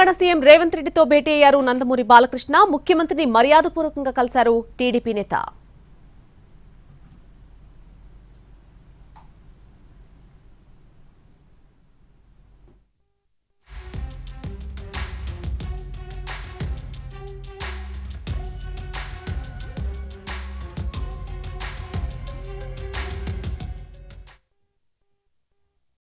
Telangana CM Revanth రెడ్డితో భేటీ అయ్యారు నందమూరి బాలకృష్ణ. ముఖ్యమంత్రిని మర్యాదపూర్వకంగా కలిశారు టీడీపీ నేత.